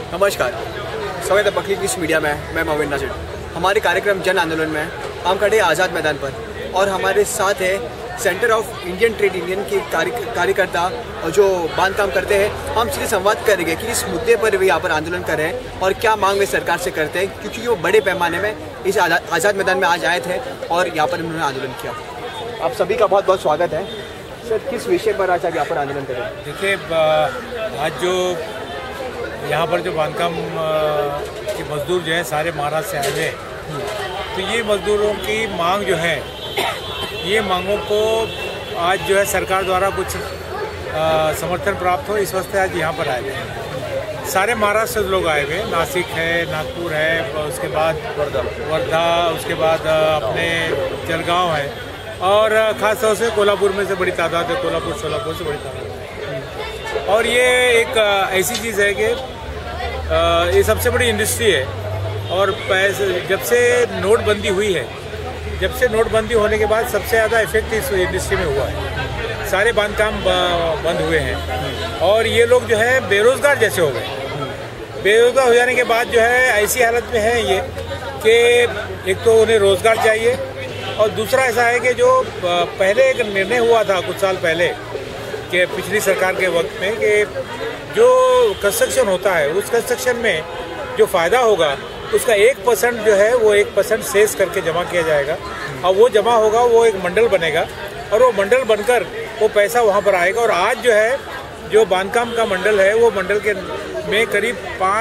नमस्कार, स्वागत है बकली न्यूज़ मीडिया में। मैं मोमिन नाजिर। हमारे कार्यक्रम जन आंदोलन में हम खड़े आज़ाद मैदान पर और हमारे साथ है centre of Indian trade union के कार्यकर्ता और जो बांधकाम करते हैं। हम सीधे संवाद करेंगे कि इस मुद्दे पर वे यहाँ पर आंदोलन कर रहे हैं और क्या मांग वे सरकार से करते हैं, क्योंकि वो बड़े पैमाने में इस आज़ाद मैदान में आज आए थे और यहाँ पर उन्होंने आंदोलन किया। आप सभी का बहुत बहुत स्वागत है। सर, किस विषय पर आज यहाँ पर आंदोलन करें? देखिए, आज जो यहाँ पर जो बांधकाम के मजदूर जो हैं सारे महाराष्ट्र से आए हुए हैं, तो ये मजदूरों की मांग जो है, ये मांगों को आज जो है सरकार द्वारा कुछ समर्थन प्राप्त हो, इस वास्ते आज यहाँ पर आए हुए हैं। सारे महाराष्ट्र से लोग आए हुए हैं, नासिक है, नागपुर है, उसके बाद वर्धा, उसके बाद अपने जलगांव है और ख़ास तौर से कोल्हापुर में से बड़ी तादाद है, कोल्हापुर सोलापुर से बड़ी तादाद है। और ये एक ऐसी चीज़ है कि ये सबसे बड़ी इंडस्ट्री है और पैसे जब से नोटबंदी हुई है, जब से नोटबंदी होने के बाद सबसे ज़्यादा इफेक्ट इस इंडस्ट्री में हुआ है। सारे बांधकाम बंद हुए हैं और ये लोग जो है बेरोज़गार जैसे हो गए। बेरोज़गार हो जाने के बाद जो है ऐसी हालत में है ये कि एक तो उन्हें रोज़गार चाहिए और दूसरा ऐसा है कि जो पहले एक निर्णय हुआ था कुछ साल पहले कि पिछली सरकार के वक्त में कि जो कंस्ट्रक्शन होता है उस कंस्ट्रक्शन में जो फ़ायदा होगा उसका 1% जो है वो 1% सेस करके जमा किया जाएगा और वो जमा होगा, वो एक मंडल बनेगा और वो मंडल बनकर वो पैसा वहाँ पर आएगा। और आज जो है जो बांधकाम का मंडल है वो मंडल के में करीब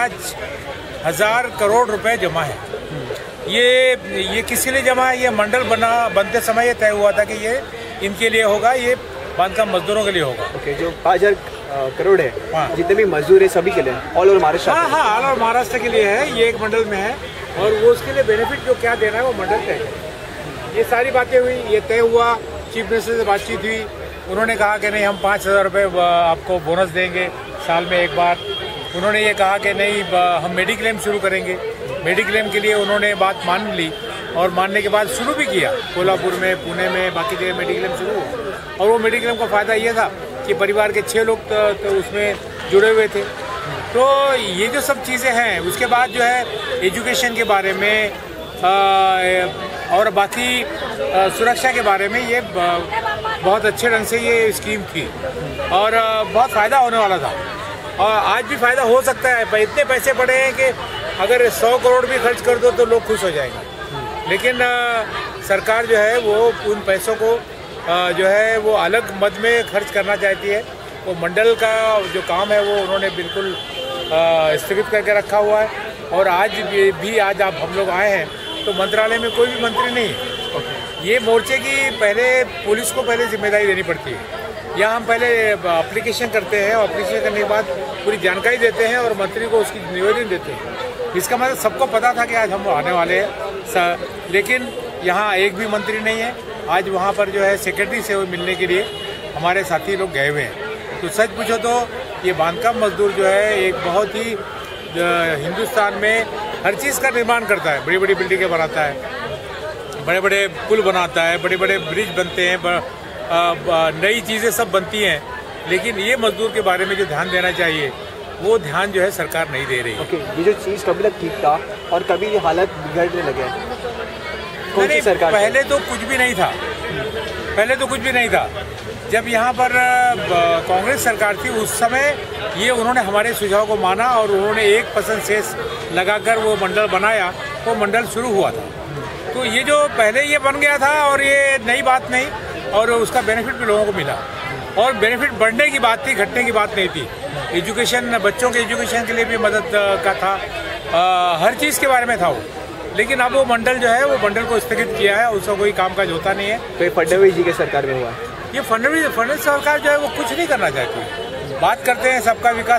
5,000 करोड़ रुपए जमा है। ये किसके लिए जमा है? ये मंडल बनते समय ये तय हुआ था कि ये इनके लिए होगा, ये बांधकाम मजदूरों के लिए होगा। ओके, जो 5,000 करोड़ है, हाँ, जितने भी मजदूर है सभी के लिए, ऑल ओवर महाराष्ट्र। हाँ, ऑल ओवर महाराष्ट्र के लिए है, ये एक मंडल में है और वो उसके लिए बेनिफिट जो क्या देना है वो मंडल तय है। ये सारी बातें हुई, ये तय हुआ, चीफ मिनिस्टर से बातचीत हुई, उन्होंने कहा कि नहीं हम 5,000 रुपये आपको बोनस देंगे साल में एक बार। उन्होंने ये कहा कि नहीं हम मेडिक्लेम शुरू करेंगे। मेडिक्लेम के लिए उन्होंने बात मान ली और मानने के बाद शुरू भी किया। कोल्हापुर में, पुणे में, बाकी जगह मेडिक्लेम शुरू हुआ और वो मेडिक्लेम का फ़ायदा ये था कि परिवार के 6 लोग तो उसमें जुड़े हुए थे। तो ये जो सब चीज़ें हैं, उसके बाद जो है एजुकेशन के बारे में और बाकी सुरक्षा के बारे में ये बहुत अच्छे ढंग से ये स्कीम थी और बहुत फ़ायदा होने वाला था और आज भी फ़ायदा हो सकता है। इतने पैसे पड़े हैं कि अगर 100 करोड़ भी खर्च कर दो तो लोग खुश हो जाएंगे, लेकिन सरकार जो है वो उन पैसों को जो है वो अलग मद में खर्च करना चाहती है। वो मंडल का जो काम है वो उन्होंने बिल्कुल स्थगित करके रखा हुआ है और आज भी आज आप हम लोग आए हैं तो मंत्रालय में कोई भी मंत्री नहीं है। ये मोर्चे की पहले पुलिस को पहले जिम्मेदारी देनी पड़ती है। यहाँ हम पहले एप्लीकेशन करते हैं और एप्लीकेशन करने के बाद पूरी जानकारी देते हैं और मंत्री को उसकी निवेदन देते हैं। इसका मतलब सबको पता था कि आज हम आने वाले हैं, लेकिन यहाँ एक भी मंत्री नहीं है। आज वहाँ पर जो है सेक्रेटरी से मिलने के लिए हमारे साथी लोग गए हुए हैं। तो सच पूछो तो ये बांधकाम मजदूर जो है एक बहुत ही हिंदुस्तान में हर चीज़ का निर्माण करता है। बड़ी बड़ी बिल्डिंगें बनाता है, बड़े बड़े पुल बनाता है, बड़े बड़े ब्रिज बनते हैं, नई चीज़ें सब बनती हैं, लेकिन ये मजदूर के बारे में जो ध्यान देना चाहिए वो ध्यान जो है सरकार नहीं दे रही। ओके, ये जो चीज़ कभी तक ठीक था और कभी ये हालत बिगड़ने लगे। नहीं, सरकार पहले तो कुछ भी नहीं था, पहले तो कुछ भी नहीं था। जब यहाँ पर कांग्रेस सरकार थी उस समय ये उन्होंने हमारे सुझाव को माना और उन्होंने 1% सेस लगाकर वो मंडल बनाया, वो मंडल शुरू हुआ था। तो ये जो पहले ये बन गया था और ये नई बात नहीं और उसका बेनिफिट भी लोगों को मिला और बेनिफिट बढ़ने की बात थी, घटने की बात नहीं थी। एजुकेशन, बच्चों के एजुकेशन के लिए भी मदद का था, हर चीज़ के बारे में था वो। लेकिन अब वो मंडल जो है वो मंडल को स्थगित किया है, उसका कोई कामकाज होता नहीं है। तो फडणवीस जी के सरकार में हुआ ये फडणवीस सरकार जो है वो कुछ नहीं करना चाहती। बात करते हैं सबका विकास,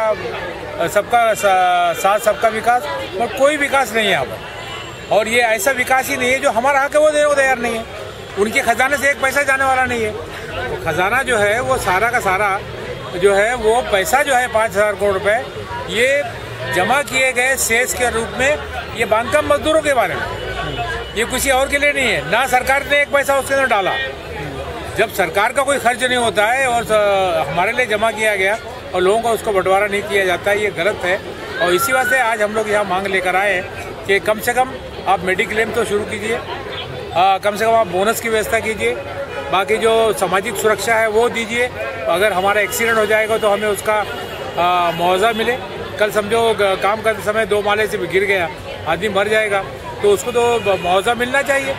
सबका साथ सबका विकास, और कोई विकास नहीं है यहाँ पर। और ये ऐसा विकास ही नहीं है जो हमारा हक है वो देने को तैयार नहीं है। उनके खजाने से एक पैसा जाने वाला नहीं है। तो खजाना जो है वो सारा का सारा जो है वो पैसा जो है 5,000 करोड़ रुपए ये जमा किए गए सेस के रूप में ये बांधकाम मजदूरों के बारे में, ये किसी और के लिए नहीं है। ना सरकार ने एक पैसा उसके अंदर डाला। जब सरकार का कोई खर्च नहीं होता है और हमारे लिए जमा किया गया और लोगों का उसको बंटवारा नहीं किया जाता है, ये गलत है। और इसी वजह से आज हम लोग यहाँ मांग लेकर आए हैं कि कम से कम आप मेडिक्लेम तो शुरू कीजिए, कम से कम आप बोनस की व्यवस्था कीजिए, बाकी जो सामाजिक सुरक्षा है वो दीजिए। अगर हमारा एक्सीडेंट हो जाएगा तो हमें उसका मुआवजा मिले। कल समझो काम करते समय 2 माले से गिर गया, आदमी मर जाएगा तो उसको तो मुआवजा मिलना चाहिए।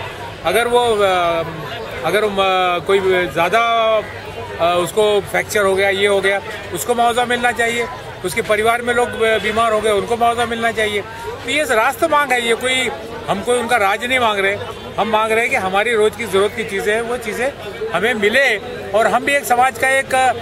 अगर कोई ज़्यादा उसको फ्रैक्चर हो गया, ये हो गया, उसको मुआवजा मिलना चाहिए। उसके परिवार में लोग बीमार हो गए, उनको मुआवजा मिलना चाहिए। तो ये रास्ता मांग है, ये कोई हम कोई उनका राज नहीं मांग रहे। हम मांग रहे हैं कि हमारी रोज की जरूरत की चीज़ें हैं वो चीज़ें हमें मिले, और हम भी एक समाज का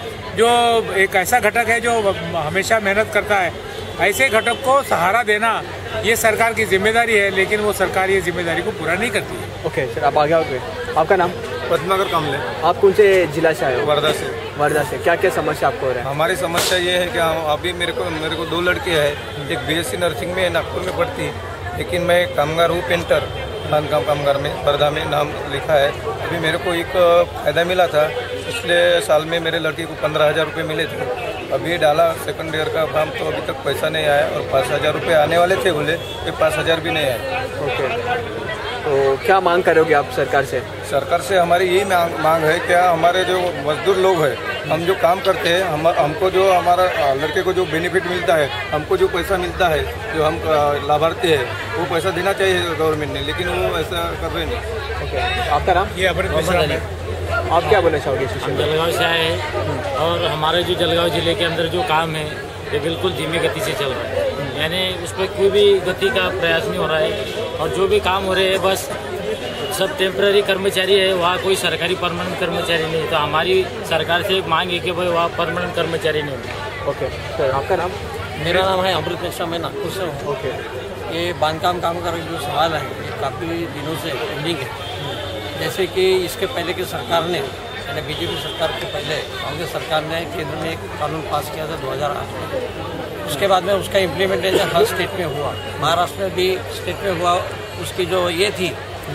एक ऐसा घटक है जो हमेशा मेहनत करता है, ऐसे घटक को सहारा देना ये सरकार की जिम्मेदारी है, लेकिन वो सरकार ये जिम्मेदारी को पूरा नहीं करती है। ओके सर, आप आगे आओगे। आपका नाम? पद्माकर कामले। आप कौन से जिला से आए हो? वर्धा से। वर्धा से। क्या क्या समस्या आपको हो रहा है? हमारी समस्या ये है कि अभी मेरे को 2 लड़के हैं। एक बीएससी नर्सिंग में नागपुर में पढ़ती है, लेकिन मैं कामगार हूँ, पेंटर, बांधकाम कामगार में वर्धा में नाम लिखा है। अभी मेरे को एक फ़ायदा मिला था, पिछले साल में मेरे लड़के को 15,000 रुपये मिले थे। अभी डाला सेकंड ईयर का फॉर्म, तो अभी तक पैसा नहीं आया, और 5,000 रुपये आने वाले थे बोले, ये 5,000 भी नहीं आए। ओके, तो क्या मांग करोगे आप सरकार से? सरकार से हमारी यही मांग है, क्या हमारे जो मजदूर लोग हैं, हम जो काम करते हैं, हमको जो हमारा लड़के को जो बेनिफिट मिलता है, हमको जो पैसा मिलता है, जो हम लाभार्थी है, वो पैसा देना चाहिए गवर्नमेंट ने, लेकिन वो ऐसा कर रहे नहीं। ओके, आपका नाम? ये अमृत मिश्रा है। आप क्या बोलना चाहोगे? जलगांव से आए हैं, और हमारे जो जलगांव जिले के अंदर जो काम है ये बिल्कुल धीमी गति से चल रहा है, यानी उस पर कोई भी गति का प्रयास नहीं हो रहा है, और जो भी काम हो रहे हैं बस सब टेम्पररी कर्मचारी है, वहाँ कोई सरकारी परमानेंट कर्मचारी नहीं। तो हमारी सरकार से एक मांग है कि भाई वहाँ परमानेंट कर्मचारी नहीं हो। ओके सर, आपका नाम? मेरा नाम है अमृत मिश्रा, मैं नागपुर से हूँ। ओके, ये बांधकाम कामगार जो सवाल है ये काफ़ी दिनों से पेंडिंग है। जैसे कि इसके पहले की सरकार ने, यानी बीजेपी सरकार के पहले कांग्रेस सरकार ने केंद्र में एक कानून पास किया था 2008 में। उसके बाद में उसका इम्प्लीमेंटेशन हर स्टेट में हुआ, महाराष्ट्र में भी स्टेट में हुआ। उसकी जो ये थी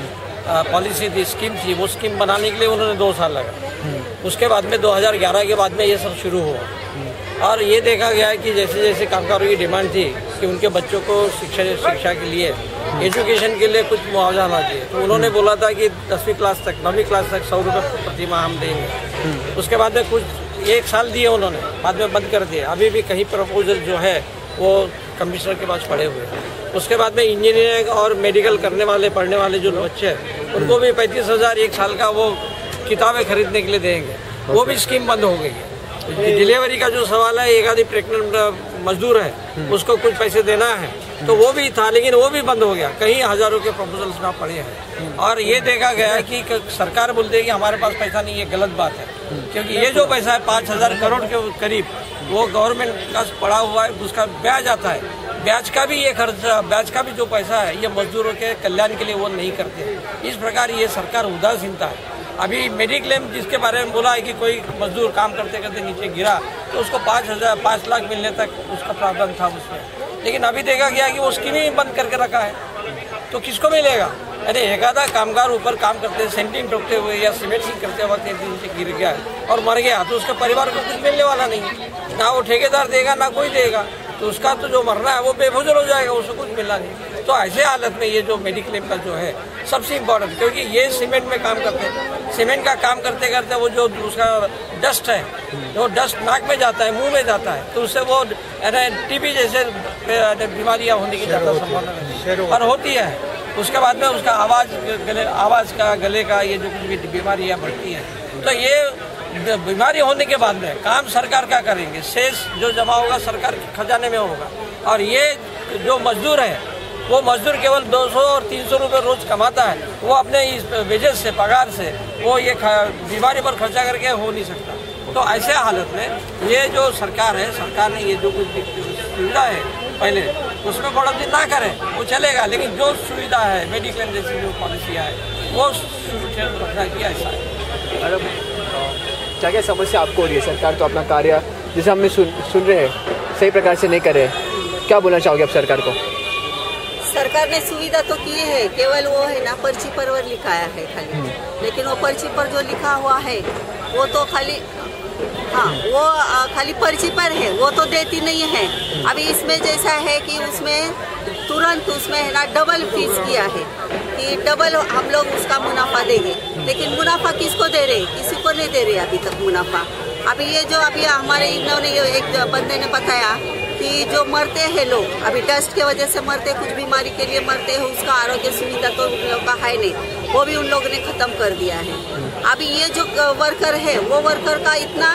पॉलिसी थी, स्कीम थी, वो स्कीम बनाने के लिए उन्होंने 2 साल लगा। उसके बाद में 2011 के बाद में ये सब शुरू हुआ, और ये देखा गया है कि जैसे जैसे कामगारों की डिमांड थी कि उनके बच्चों को शिक्षा के लिए, एजुकेशन के लिए कुछ मुआवजा आना चाहिए, तो उन्होंने बोला था कि 10वीं क्लास तक, 9वीं क्लास तक 100 रुपये प्रति माह हम देंगे। उसके बाद में कुछ 1 साल दिए उन्होंने, बाद में बंद कर दिए। अभी भी कहीं प्रपोजल जो है वो कमिश्नर के पास पड़े हुए हैं। उसके बाद में इंजीनियरिंग और मेडिकल करने वाले, पढ़ने वाले जो बच्चे हैं, उनको भी 35,000 1 साल का वो किताबें खरीदने के लिए देंगे, वो भी स्कीम बंद हो गई है। डिलीवरी का जो सवाल है, एक आदि प्रेग्नेंट मजदूर है, उसको कुछ पैसे देना है, तो वो भी था, लेकिन वो भी बंद हो गया। कहीं हजारों के प्रपोजल्स ना पड़े हैं, और ये देखा गया कि सरकार बोलती है कि हमारे पास पैसा नहीं, ये गलत बात है, क्योंकि ये जो पैसा है 5,000 करोड़ के करीब वो गवर्नमेंट का पड़ा हुआ है, उसका ब्याज आता है। ब्याज का भी ये खर्चा, ब्याज का भी जो पैसा है, ये मजदूरों के कल्याण के लिए वो नहीं करते। इस प्रकार ये सरकार उदासीनता है। अभी मेडिक्लेम जिसके बारे में बोला है कि कोई मजदूर काम करते करते नीचे गिरा तो उसको 5 लाख मिलने तक उसका प्रावधान था उसमें, लेकिन अभी देखा गया कि वो स्कीम ही बंद करके रखा है, तो किसको मिलेगा? अरे एक आधा कामगार ऊपर काम करते, सेंटिंग ठोकते हुए या सीमेंटिंग करते वक्त एक दिन से गिर गया और मर गया, तो उसके परिवार को कुछ मिलने वाला नहीं है, ना वो ठेकेदार देगा ना कोई देगा, तो उसका तो जो मरना है वो बेफजल हो जाएगा, उसको कुछ मिलना नहीं। तो ऐसे हालत में ये जो मेडिक्लेम का जो है सबसे इम्पोर्टेंट, क्योंकि ये सीमेंट में काम करते हैं, सीमेंट का काम करते करते वो जो उसका डस्ट है, जो डस्ट नाक में जाता है, मुंह में जाता है, तो उससे वो टीबी जैसे बीमारियां होने की ज़्यादा संभावना और होती है। उसके बाद में उसका आवाज़ का, गले का, ये जो कुछ भी बीमारियां बढ़ती हैं, तो ये बीमारी होने के बाद में काम सरकार का करेंगे, शेष जो जमा होगा सरकार के खजाने में होगा। और ये जो मजदूर है वो मजदूर केवल 200 और 300 रुपये रोज कमाता है, वो अपने इस वेजेस से, पगार से वो ये बीमारी पर खर्चा करके हो नहीं सकता। तो ऐसे हालत में ये जो सरकार है, सरकार ने ये जो कुछ सुविधा है पहले उसमें बढ़ोतरी ना करे वो चलेगा, लेकिन जो सुविधा है मेडिक्लेम जैसी जो पॉलिसियाँ है वो सुरक्षित रखना किया ऐसा है। मैडम, क्या क्या समस्या आपको हो रही है? सरकार तो अपना कार्य जैसे हमने सुन रहे हैं सही प्रकार से नहीं कर रहे, क्या बोलना चाहोगे आप सरकार को? सरकार ने सुविधा तो की है, केवल वो है ना पर्ची पर लिखाया है खाली, लेकिन वो पर्ची पर जो लिखा हुआ है वो तो खाली हाँ, वो खाली पर्ची पर है, वो तो देती नहीं है। अभी इसमें जैसा है कि उसमें तुरंत उसमें है ना डबल फीस किया है कि डबल हम लोग उसका मुनाफा देंगे, लेकिन मुनाफा किसको दे रहे? किसी को नहीं दे रहे अभी तक मुनाफा। अभी ये जो अभी हमारे इन्होंने एक बंदे ने बताया कि जो मरते हैं लोग अभी डस्ट के वजह से मरते, कुछ बीमारी के लिए मरते हैं, उसका आरोग्य सुविधा तो उन लोग का है नहीं, वो भी उन लोगों ने खत्म कर दिया है। अभी ये जो वर्कर है वो वर्कर का इतना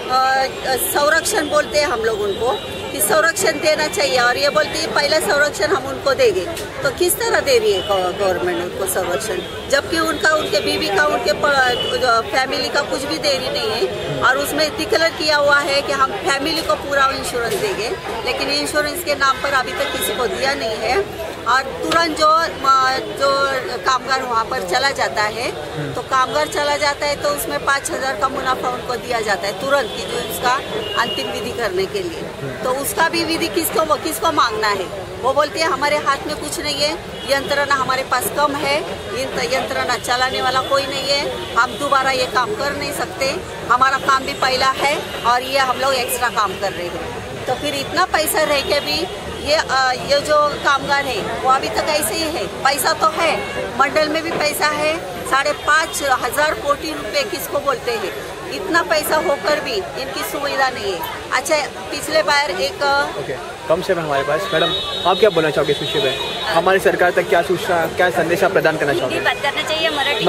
संरक्षण बोलते हैं हम लोग उनको कि संरक्षण देना चाहिए, और ये बोलती है पहला संरक्षण हम उनको देंगे। तो किस तरह दे रही है गवर्नमेंट उनको संरक्षण, जबकि उनका उनके बीवी का उनके फैमिली का कुछ भी दे रही नहीं है। और उसमें डिक्लेयर किया हुआ है कि हम फैमिली को पूरा इंश्योरेंस देंगे, लेकिन इंश्योरेंस के नाम पर अभी तक किसी को दिया नहीं है। और तुरंत जो कामगार वहाँ पर चला जाता है, तो कामगार चला जाता है तो उसमें 5,000 का मुनाफा उनको दिया जाता है तुरंत की, जो उसका अंतिम विधि करने के लिए। तो उसका भी विधि किसको मांगना है? वो बोलते हैं हमारे हाथ में कुछ नहीं है, यंत्रणा हमारे पास कम है, यंत्रणा चलाने वाला कोई नहीं है, हम दोबारा ये काम कर नहीं सकते, हमारा काम भी पहला है और ये हम लोग एक्स्ट्रा काम कर रहे हैं। तो फिर इतना पैसा रह के भी ये जो कामगार है वो अभी तक ऐसे ही है। पैसा तो है, मंडल में भी पैसा है, 5,500 कोटी रुपए किसको बोलते हैं, इतना पैसा होकर भी इनकी सुविधा नहीं है। अच्छा, पिछले बार एक कम से कम हमारे पास, मैडम आप क्या बोलना चाहोगे इस विषय में? हमारी सरकार तक क्या सूचना, क्या संदेश आप प्रदान करना चाहोगे? बात करना चाहिए मराठी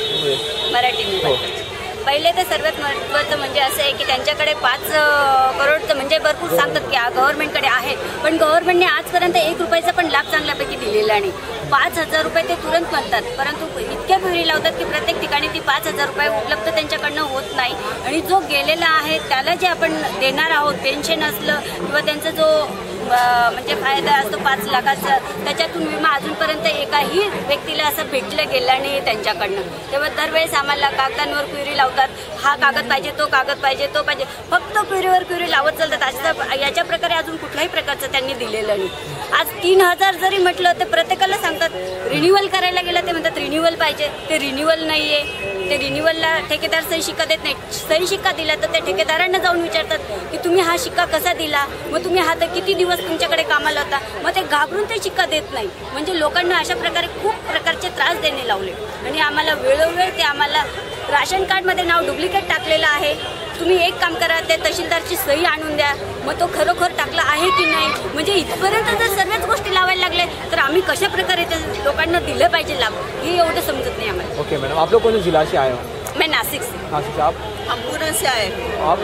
मराठी पहिले तर सर्वात महत्त्वाचं म्हणजे असं आहे की त्यांच्याकडे 5 करोड म्हणजे भरपूर सांगतात की गव्हर्नमेंटकडे आहे, पण गव्हर्नमेंटने आजपर्यंत 1 रुपयाचा पण लाभ चांगल्यापैकी दिलेला नाही। 5,000 रुपये ते तुरंत म्हणतात, परंतु इतक्या फेरी लावतात की प्रत्येक ठिकाणी ती 5,000 रुपये उपलब्ध त्यांच्याकडनं होत नाही। आणि जो गेलेला आहे त्याला जे आपण देणार आहोत, पेन्शन असलं किंवा त्यांचा जो म्हणजे फायदा असतो 5 लाखाचा, त्याच्यातून विमा अजूनपर्यंत एकाही व्यक्तीला असं भेटलं गेलं नाही त्यांच्याकडनं। तेव्हा दरवेळेस आम्हाला कागदांवर क्वेरी लावतात, हा कागद पाहिजे, तो कागद पाहिजे, तो पाहिजे, फक्त क्वेरीवर क्वेरी लावत चालतात। असं याच्या प्रकारे अजून कुठल्याही प्रकारचं त्यांनी दिलेलं नाही। आज 3,000 जरी म्हटलं तर प्रत्येकाला सांगतात रिन्युअल करायला गेलं ते म्हणतात रिन्युअल पाहिजे, ते रिन्युअल नाही आहे। ते रिन्युअलला ठेकेदार सही शिक्का देत नाही, सही शिक्का दिला तर त्या ठेकेदारांना जाऊन विचारतात की तुम्ही हा शिक्का कसा दिला, मग तुम्ही हा तर किती दिवस तुमच्याकडे कामाला होता, मग ते घाबरून ते शिक्का देत नाही। म्हणजे लोकांना अशा प्रकारे खूप प्रकारचे त्रास देणे लावले। आणि आम्हाला वेळोवेळ ते आम्हाला राशन कार्डमध्ये नाव डुप्लिकेट टाकलेलं आहे, तुम्ही एक काम करा, ते तहसीलदारची सही आणून द्या, मग तो खरोखर टाकला आहे की नाही। म्हणजे इथपर्यंत जर सर्वच गोष्टी लावायला लागले तर आम्ही कशा प्रकारे ते लोकांना दिलं पाहिजे लाभ, हे एवढं समजत नाही आम्हाला। ओके मैडम, आप लोग कौन से जिला से आए हो? मैं नासिक से। नासिक से। आप? हम पूना से आए। आप?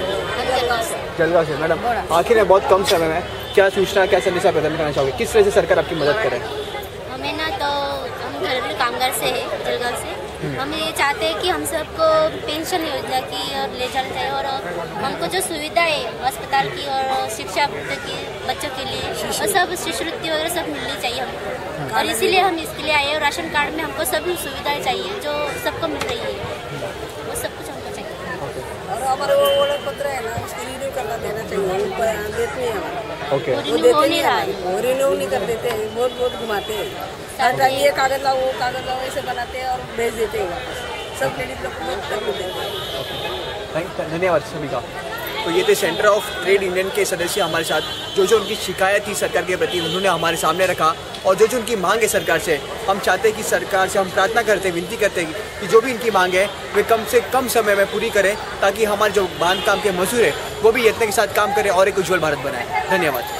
जलगांव से। मैडम आखिर में बहुत कम समय में क्या सूचना, क्या संदेश आप प्रदान करना चाहोगे, किस तरह से सरकार आपकी मदद करे? हमें ना तो हम घरेलू कामगार से है, जलगांव से। हम ये चाहते हैं कि हम सबको पेंशन योजना की और ले जाना चाहिए, और हमको जो सुविधा है अस्पताल की और शिक्षा की बच्चों के लिए और सब शिष्यवृत्ति वगैरह सब मिलनी चाहिए हमको, और इसीलिए हम इसके लिए आए। और राशन कार्ड में हमको सभी सुविधाएं चाहिए जो सबको मिल रही है, वो सब कुछ हमको चाहिए। और हमारे वो ओळख पत्र है ना, उसको रिन्यू करना देना चाहिए, देते नहीं हमारा। ओके, वो रिन्यू हो नहीं रहा है, वो रिन्यू नहीं कर देते हैं, बहुत घुमाते हैं, हर टाइम ये कागज लाओ, वो कागज लाओ, ऐसे बनाते हैं और भेज देते हैं वापस। सब लेडीज लोग को कर देते हैं। धन्यवाद सभी का। तो ये थे सेंटर ऑफ ट्रेड यूनियन के सदस्य हमारे साथ, जो उनकी शिकायत थी सरकार के प्रति उन्होंने हमारे सामने रखा, और जो उनकी मांग है सरकार से, हम चाहते हैं कि सरकार से हम प्रार्थना करते हैं, विनती करते हैं कि जो भी इनकी मांग है वे कम से कम समय में पूरी करें, ताकि हमारे जो बांध काम के मजदूर हैं वो भी यत्न के साथ काम करें और एक उज्ज्वल भारत बनाएं। धन्यवाद।